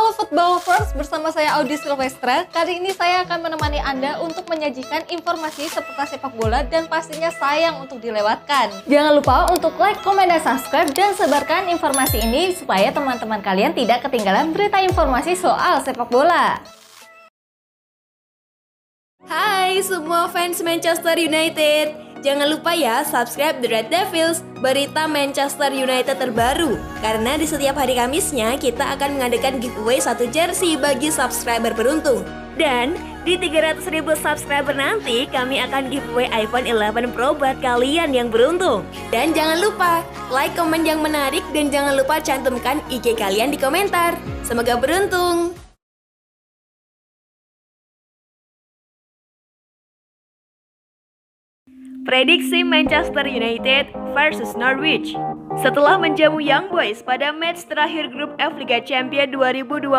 Halo Football Lovers, bersama saya Audi Silvestra. Kali ini saya akan menemani Anda untuk menyajikan informasi seputar sepak bola dan pastinya sayang untuk dilewatkan. Jangan lupa untuk like, komen, dan subscribe dan sebarkan informasi ini supaya teman-teman kalian tidak ketinggalan berita informasi soal sepak bola. Hai semua fans Manchester United. Jangan lupa ya subscribe The Red Devils, berita Manchester United terbaru. Karena di setiap hari Kamisnya kita akan mengadakan giveaway 1 jersey bagi subscriber beruntung. Dan di 300.000 subscriber nanti kami akan giveaway iPhone 11 Pro buat kalian yang beruntung. Dan jangan lupa like komen yang menarik dan jangan lupa cantumkan IG kalian di komentar. Semoga beruntung. Prediksi Manchester United versus Norwich. Setelah menjamu Young Boys pada match terakhir grup F Liga Champions 2021,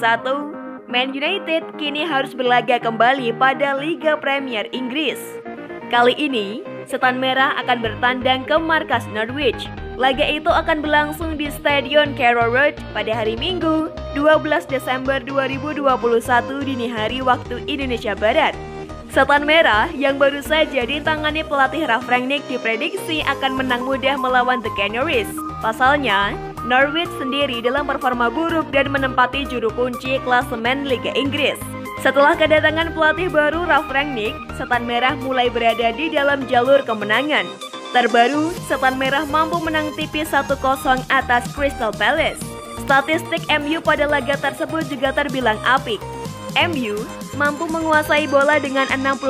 Man United kini harus berlaga kembali pada Liga Premier Inggris. Kali ini, Setan Merah akan bertandang ke markas Norwich. Laga itu akan berlangsung di Stadion Carrow Road pada hari Minggu, 12 Desember 2021 dini hari waktu Indonesia Barat. Setan Merah yang baru saja ditangani pelatih Ralf Rangnick diprediksi akan menang mudah melawan The Canaries. Pasalnya, Norwich sendiri dalam performa buruk dan menempati juru kunci klasemen Liga Inggris. Setelah kedatangan pelatih baru Ralf Rangnick, Setan Merah mulai berada di dalam jalur kemenangan. Terbaru, Setan Merah mampu menang tipis 1-0 atas Crystal Palace. Statistik MU pada laga tersebut juga terbilang apik. MU mampu menguasai bola dengan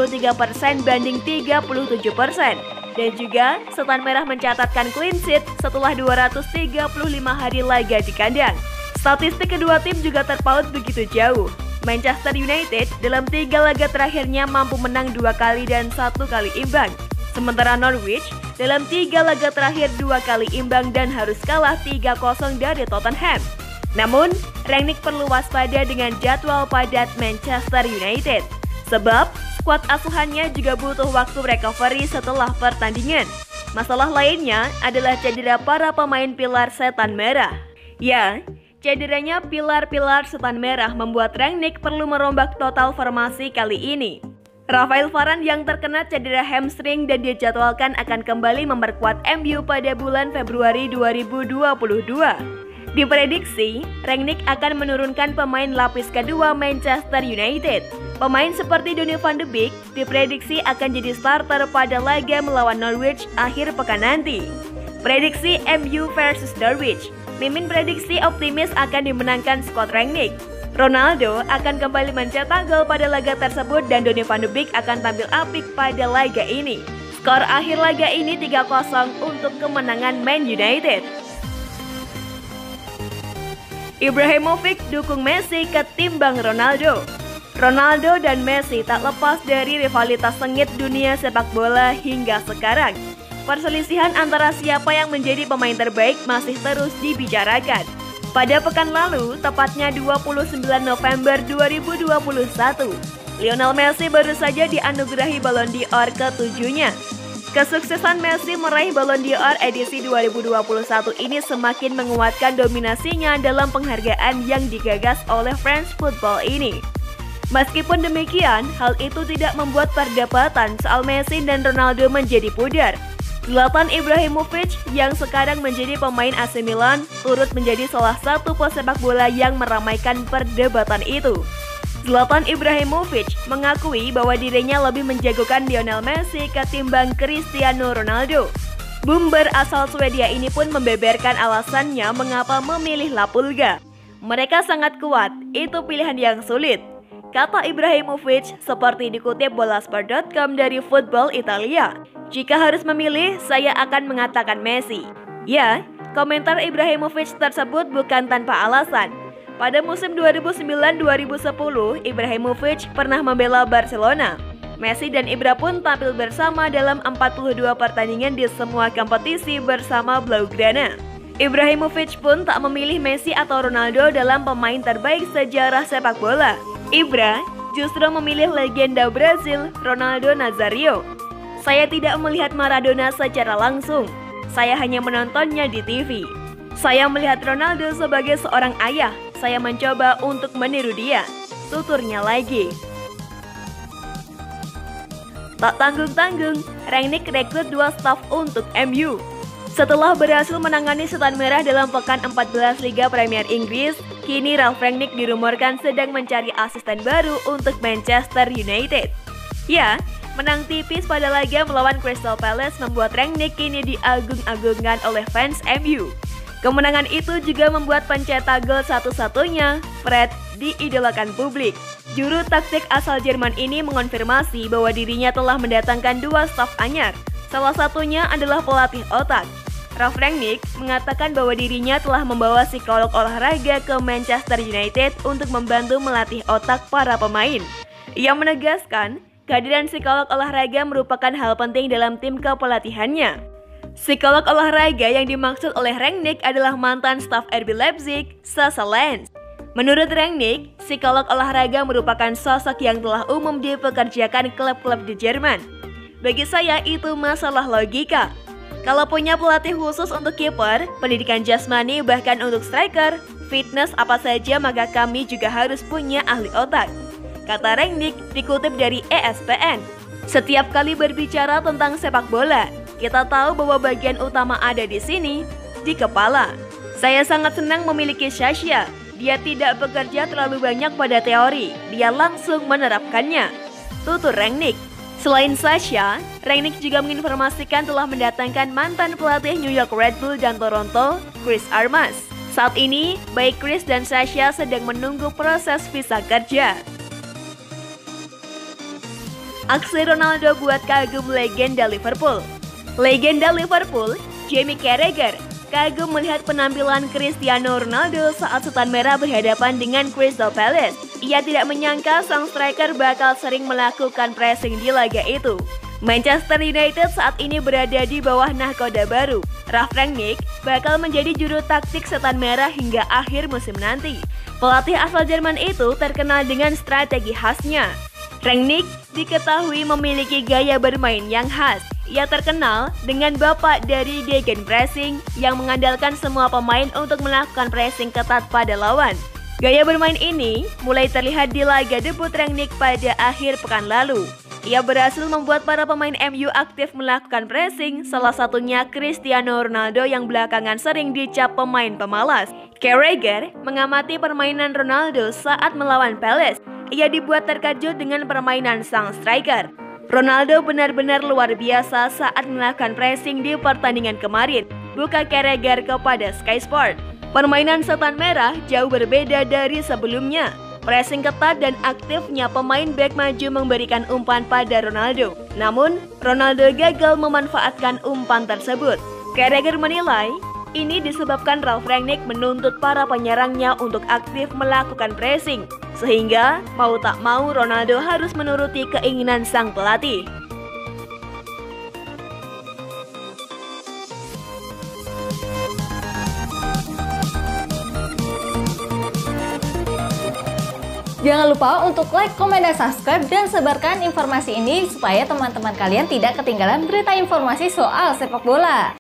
63% banding 37%. Dan juga Setan Merah mencatatkan clean sheet setelah 235 hari laga di kandang. Statistik kedua tim juga terpaut begitu jauh. Manchester United dalam 3 laga terakhirnya mampu menang 2 kali dan 1 kali imbang. Sementara Norwich dalam 3 laga terakhir 2 kali imbang dan harus kalah 3-0 dari Tottenham. Namun, Rangnick perlu waspada dengan jadwal padat Manchester United. Sebab, skuad asuhannya juga butuh waktu recovery setelah pertandingan. Masalah lainnya adalah cedera para pemain pilar Setan Merah. Ya, cederanya pilar-pilar Setan Merah membuat Rangnick perlu merombak total formasi kali ini. Rafael Varane yang terkena cedera hamstring dan dijadwalkan akan kembali memperkuat MU pada bulan Februari 2022. Diprediksi, Rangnick akan menurunkan pemain lapis kedua Manchester United. Pemain seperti Donny van de Beek diprediksi akan jadi starter pada laga melawan Norwich akhir pekan nanti. Prediksi MU versus Norwich. Mimin prediksi optimis akan dimenangkan skuad Rangnick. Ronaldo akan kembali mencetak gol pada laga tersebut dan Donny van de Beek akan tampil apik pada laga ini. Skor akhir laga ini 3-0 untuk kemenangan Man United. Ibrahimovic dukung Messi ketimbang Ronaldo. Ronaldo dan Messi tak lepas dari rivalitas sengit dunia sepak bola hingga sekarang. Perselisihan antara siapa yang menjadi pemain terbaik masih terus dibicarakan. Pada pekan lalu, tepatnya 29 November 2021, Lionel Messi baru saja dianugerahi Ballon d'Or ke-7-nya. Kesuksesan Messi meraih Ballon d'Or edisi 2021 ini semakin menguatkan dominasinya dalam penghargaan yang digagas oleh France Football ini. Meskipun demikian, hal itu tidak membuat perdebatan soal Messi dan Ronaldo menjadi pudar. Zlatan Ibrahimovic yang sekarang menjadi pemain AC Milan turut menjadi salah satu pesepak bola yang meramaikan perdebatan itu. Zlatan Ibrahimovic mengakui bahwa dirinya lebih menjagokan Lionel Messi ketimbang Cristiano Ronaldo. Boomer asal Swedia ini pun membeberkan alasannya mengapa memilih La Pulga. Mereka sangat kuat, itu pilihan yang sulit, kata Ibrahimovic seperti dikutip bolasport.com dari Football Italia. Jika harus memilih, saya akan mengatakan Messi. Ya, komentar Ibrahimovic tersebut bukan tanpa alasan. Pada musim 2009-2010, Ibrahimovic pernah membela Barcelona. Messi dan Ibra pun tampil bersama dalam 42 pertandingan di semua kompetisi bersama Blaugrana. Ibrahimovic pun tak memilih Messi atau Ronaldo dalam pemain terbaik sejarah sepak bola. Ibra justru memilih legenda Brazil, Ronaldo Nazario. Saya tidak melihat Maradona secara langsung. Saya hanya menontonnya di TV. Saya melihat Ronaldo sebagai seorang ayah, saya mencoba untuk meniru dia. Tuturnya lagi. Tak tanggung-tanggung, Rangnick rekrut 2 staf untuk MU. Setelah berhasil menangani setan merah dalam pekan 14 Liga Premier Inggris, kini Ralf Rangnick dirumorkan sedang mencari asisten baru untuk Manchester United. Ya, menang tipis pada laga melawan Crystal Palace membuat Rangnick kini diagung-agungkan oleh fans MU. Kemenangan itu juga membuat pencetak gol satu-satunya, Fred, diidolakan publik. Juru taktik asal Jerman ini mengonfirmasi bahwa dirinya telah mendatangkan 2 staf anyar. Salah satunya adalah pelatih otak. Ralf Rangnick mengatakan bahwa dirinya telah membawa psikolog olahraga ke Manchester United untuk membantu melatih otak para pemain. Ia menegaskan, kehadiran psikolog olahraga merupakan hal penting dalam tim kepelatihannya. Psikolog olahraga yang dimaksud oleh Rangnick adalah mantan staf RB Leipzig, Sasa Lenz. Menurut Rangnick, psikolog olahraga merupakan sosok yang telah umum dipekerjakan klub-klub di Jerman. Bagi saya itu masalah logika. Kalau punya pelatih khusus untuk kiper, pendidikan jasmani bahkan untuk striker, fitness apa saja maka kami juga harus punya ahli otak, kata Rangnick dikutip dari ESPN. Setiap kali berbicara tentang sepak bola, kita tahu bahwa bagian utama ada di sini, di kepala. Saya sangat senang memiliki Sasha. Dia tidak bekerja terlalu banyak pada teori, dia langsung menerapkannya, tutur Rangnick. Selain Sasha, Rangnick juga menginformasikan telah mendatangkan mantan pelatih New York Red Bull dan Toronto, Chris Armas. Saat ini, baik Chris dan Sasha sedang menunggu proses visa kerja. Aksi Ronaldo buat kagum legenda Liverpool. Legenda Liverpool, Jamie Carragher, kagum melihat penampilan Cristiano Ronaldo saat setan merah berhadapan dengan Crystal Palace. Ia tidak menyangka sang striker bakal sering melakukan pressing di laga itu. Manchester United saat ini berada di bawah nahkoda baru. Ralf Rangnick bakal menjadi juru taktik setan merah hingga akhir musim nanti. Pelatih asal Jerman itu terkenal dengan strategi khasnya. Rangnick diketahui memiliki gaya bermain yang khas. Ia terkenal dengan bapak dari gegenpressing yang mengandalkan semua pemain untuk melakukan pressing ketat pada lawan. Gaya bermain ini mulai terlihat di laga debut Rangnick pada akhir pekan lalu. Ia berhasil membuat para pemain MU aktif melakukan pressing, salah satunya Cristiano Ronaldo yang belakangan sering dicap pemain pemalas. Carragher mengamati permainan Ronaldo saat melawan Palace. Ia dibuat terkejut dengan permainan sang striker. Ronaldo benar-benar luar biasa saat melakukan pressing di pertandingan kemarin, buka Carragher kepada Sky Sport. Permainan setan merah jauh berbeda dari sebelumnya. Pressing ketat dan aktifnya pemain bek maju memberikan umpan pada Ronaldo. Namun, Ronaldo gagal memanfaatkan umpan tersebut. Carragher menilai, ini disebabkan Ralf Rangnick menuntut para penyerangnya untuk aktif melakukan pressing. Sehingga, mau tak mau Ronaldo harus menuruti keinginan sang pelatih. Jangan lupa untuk like, komen, dan subscribe dan sebarkan informasi ini supaya teman-teman kalian tidak ketinggalan berita informasi soal sepak bola.